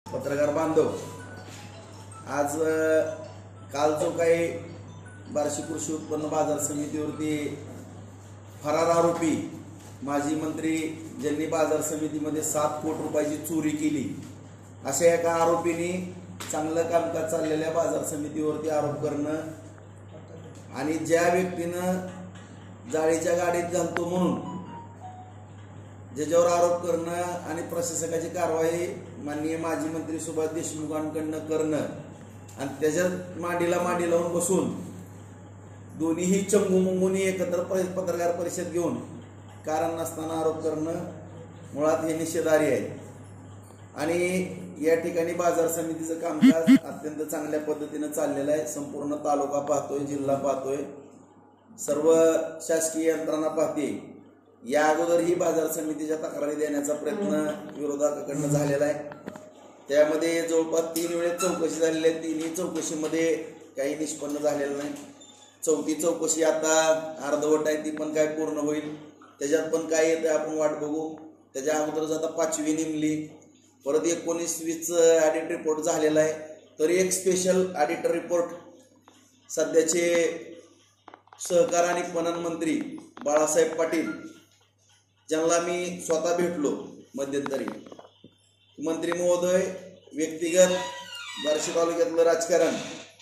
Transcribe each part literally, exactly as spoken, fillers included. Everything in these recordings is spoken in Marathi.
पत्रकार बांधव, आज काल जो काही बार्शी कृषी उत्पन्न बाजार समितीवरती फरार आरोपी माजी मंत्री ज्यांनी बाजार समितीमध्ये सात कोटी रुपयाची चोरी केली अशा एका आरोपीने चांगलं कामकाज चाललेल्या बाजार समितीवरती आरोप करणं आणि ज्या व्यक्तीनं जाळीच्या गाडीत घालतो म्हणून ज्याच्यावर आरोप करणं आणि प्रशासकाची कारवाई माननीय माजी मंत्री सुभाष देशमुखांकडनं करणं आणि त्याच्यात मांडीला मांडी लावून बसून दोन्हीही चंगूमंगूनी एकत्र पत्रकार परिषद घेऊन कारण नसताना आरोप करणं मुळात हे निषेधार्ह आहे। आणि या ठिकाणी बाजार समितीचं कामकाज अत्यंत चांगल्या पद्धतीनं चाललेलं आहे। संपूर्ण तालुका पाहतोय, जिल्हा पाहतोय, सर्व शासकीय यंत्रणा पाहते। या अगोदर ही बाजार समितीच्या तक्रारी देण्याचा प्रयत्न विरोधकाकडनं झालेला आहे। त्यामध्ये जवळपास तीन वेळेस चौकशी झालेली आहे। तिन्ही चौकशीमध्ये काही निष्पन्न झालेलं नाही। चौथी चौकशी आता अर्धवट आहे, ती पण काय पूर्ण होईल, त्याच्यात पण काय येतं आपण वाट बघू। त्याच्या अगोदरच आता पाचवी नेमली, परत एकोणीस वीस ऑडिट रिपोर्ट झालेला आहे। तरी एक स्पेशल ऑडिटर रिपोर्ट सध्याचे सहकार आणि पणन मंत्री बाळासाहेब पाटील ज्यांना मी स्वतः भेटलो मध्यंतरी, मंत्री महोदय, व्यक्तिगत बार्शी तालुक्यातलं राजकारण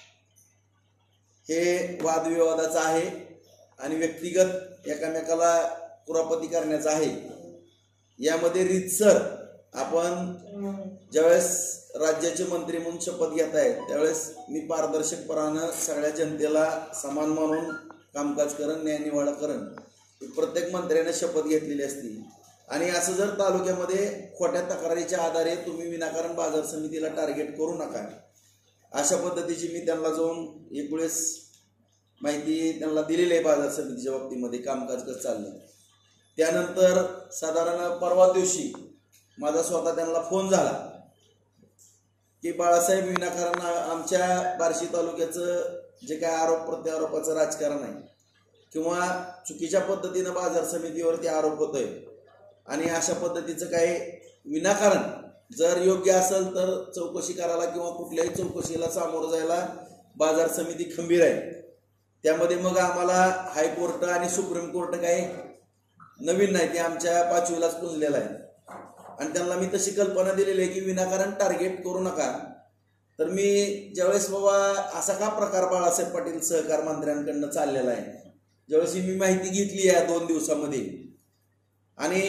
हे वादविवादाचं आहे आणि व्यक्तिगत एकामेकाला कुरापती करण्याचं आहे। यामध्ये रीतसर आपण ज्यावेळेस राज्याचे मंत्री म्हणून शपथ घेत आहे त्यावेळेस मी पारदर्शकपणानं सगळ्या जनतेला समान मानून कामकाज करण, न्यायनिवाडा करण, प्रत्येक मंत्र्याने शपथ घेतलेली असती। आणि असं जर तालुक्यामध्ये खोट्या तक्रारीच्या आधारे तुम्ही विनाकारण बाजार समितीला टार्गेट करू नका, अशा पद्धतीची मी त्यांना जाऊन एक वेळेस माहिती त्यांना दिलेली आहे बाजार समितीच्या बाबतीमध्ये कामकाज कसं चाललं। त्यानंतर साधारण परवा दिवशी माझा स्वतः त्यांना फोन झाला की बाळासाहेब, विनाकारण आमच्या बार्शी तालुक्याचं जे काय आरोप प्रत्यारोपाचं राजकारण आहे किंवा चुकीच्या पद्धतीनं बाजार समितीवरती आरोप होतोय आणि अशा पद्धतीचं काही विनाकारण जर योग्य असेल तर चौकशी करायला किंवा कुठल्याही चौकशीला सामोरं जायला बाजार समिती खंबीर आहे। त्यामध्ये मग आम्हाला हायकोर्ट आणि सुप्रीम कोर्ट काही नवीन नाही, ते आमच्या पाचवीलाच पुजलेलं आहे। आणि त्यांना मी तशी कल्पना दिलेली आहे की विनाकारण टार्गेट करू नका। तर मी ज्यावेळेस बाबा असा का प्रकार बाळासाहेब पाटील सहकार मंत्र्यांकडनं चाललेला आहे, ज्यावेळेस मी माहिती घेतली या दोन दिवसामध्ये आणि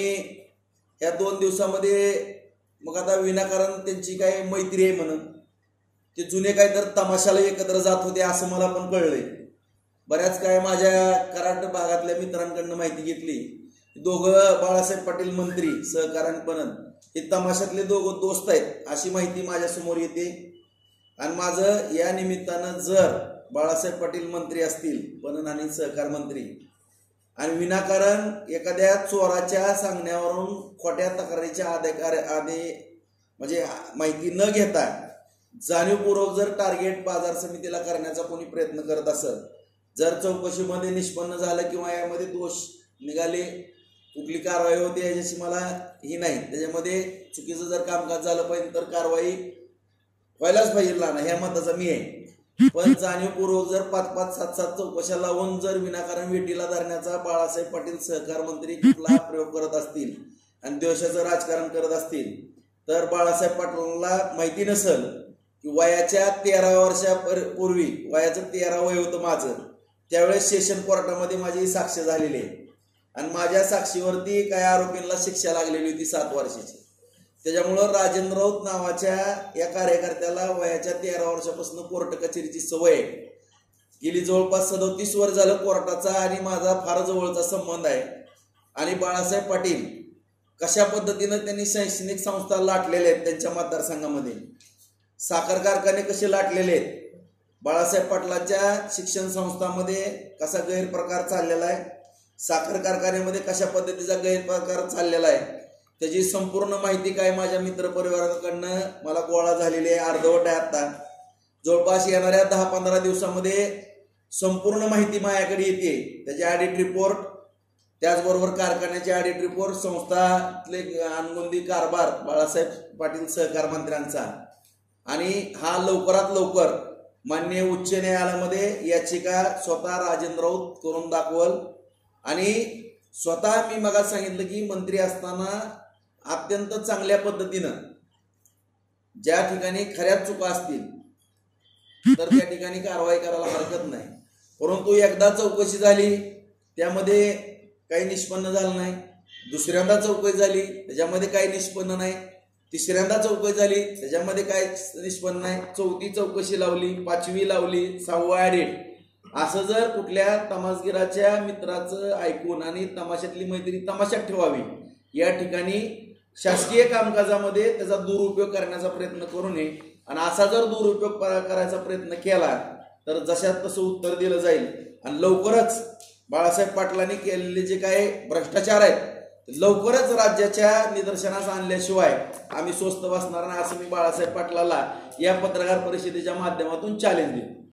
या दोन दिवसामध्ये मग आता विनाकारण त्यांची काय मैत्री आहे म्हणून ते जुने काय तर तमाशाला एकत्र जात होते असं मला पण कळलंय। बऱ्याच काय माझ्या कराड भागातल्या मित्रांकडनं माहिती घेतली, दोघं बाळासाहेब पाटील मंत्री सहकार आणि पणन हे तमाशातले दोघं दोस्त आहेत अशी माहिती माझ्या समोर येते। आणि माझं या निमित्तानं जर बाळासाहेब पाटील मंत्री असतील, पणन आणि सहकार मंत्री, आणि विनाकारण एखाद्या चोराच्या सांगण्यावरून खोट्या तक्रारीच्या अधिकार आधी म्हणजे माहिती न घेता जाणीवपूर्वक जर टार्गेट बाजार समितीला करण्याचा कोणी प्रयत्न करत असेल, जर चौकशीमध्ये निष्पन्न झालं किंवा यामध्ये दोष निघाले, कुठली कारवाई होते याच्याशी मला ही नाही, त्याच्यामध्ये चुकीचं जर कामकाज झालं पाहिजे तर कारवाई व्हायलाच पाहिजे ना, ह्या मताचा मी आहे। पण जाणीवपूर्वक जर पाच पाच सात सात चौकशा लावून जर विनाकारण वेटीला धरण्याचा बाळासाहेब पाटील सहकार मंत्री कुठला प्रयोग करत असतील आणि देशाचं राजकारण करत असतील तर बाळासाहेब पाटलांना माहिती नसेल की वयाच्या तेरा वर्षापूर्वी, वयाचं तेरा वय होतं माझं, त्यावेळेस सेशन कोर्टामध्ये माझी साक्ष झालेली आहे आणि माझ्या साक्षीवरती काही आरोपींना शिक्षा लागलेली होती सात वर्षाची। त्याच्यामुळं राजेंद्र राऊत नावाच्या या कार्यकर्त्याला वयाच्या तेरा वर्षापासून कोर्ट कचेरीची सवय आहे। गेली जवळपास सदोतीस वर्ष झालं कोर्टाचा आणि माझा फार जवळचा संबंध आहे। आणि बाळासाहेब पाटील कशा पद्धतीनं त्यांनी शैक्षणिक संस्था लाटलेल्या आहेत त्यांच्या मतदारसंघामध्ये, साखर कारखाने कसे लाटलेले आहेत, बाळासाहेब पाटलांच्या शिक्षण संस्थांमध्ये कसा गैरप्रकार चाललेला आहे, साखर कारखान्यामध्ये कशा पद्धतीचा गैरप्रकार चाललेला आहे, त्याची संपूर्ण माहिती काय माझ्या मित्रपरिवाराकडनं मला गोळा झालेली आहे। अर्धवट आहे आता, जवळपास येणाऱ्या दहा पंधरा दिवसामध्ये संपूर्ण माहिती माझ्याकडे येते। त्याचे ऑडिट रिपोर्ट त्याचबरोबर कारखान्याचे ऑडिट रिपोर्ट, संस्थातले अनगोंदी कारभार बाळासाहेब पाटील सहकार मंत्र्यांचा, आणि हा लवकरात लवकर माननीय उच्च न्यायालयामध्ये याचिका स्वतः राजेंद्र राऊत करून दाखवल। आणि स्वतः मी मग सांगितलं की मंत्री असताना अत्यंत चांगल्या पद्धतीनं ज्या ठिकाणी खऱ्या चुका असतील तर त्या ठिकाणी कारवाई करायला हरकत नाही, परंतु एकदा चौकशी झाली त्यामध्ये काही निष्पन्न झालं नाही, दुसऱ्यांदा चौकशी झाली त्याच्यामध्ये काही निष्पन्न नाही, तिसऱ्यांदा चौकशी झाली त्याच्यामध्ये काय निष्पन्न नाही, चौथी चौकशी लावली, पाचवी लावली, सहावा ऑडिट, असं जर कुठल्या तमासगिराच्या मित्राचं ऐकून आणि तमाशातली मैत्री तमाशात ठेवावी, या ठिकाणी शासकीय कामकाजामध्ये त्याचा दुरुपयोग करण्याचा प्रयत्न करू नये। आणि असा जर दुरुपयोग करायचा प्रयत्न केला तर जशात तसं उत्तर दिलं जाईल। आणि लवकरच बाळासाहेब पाटलांनी केलेले जे काही भ्रष्टाचार आहेत लवकरच राज्याच्या निदर्शनास आणल्याशिवाय आम्ही स्वस्थ बसणार नाही, असं मी बाळासाहेब पाटलाला या पत्रकार परिषदेच्या माध्यमातून चॅलेंज देतो।